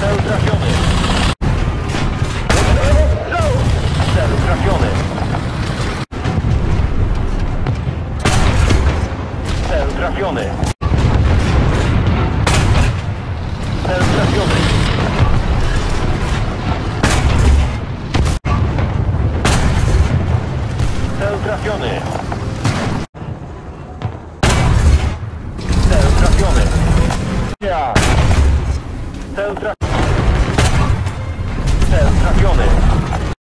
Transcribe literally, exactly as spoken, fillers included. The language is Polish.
Cel trafiony. Cel trafiony. Cel trafiony. Cel trafiony. Cel trafiony. Cel trafiony. Ja. Cel trafiony.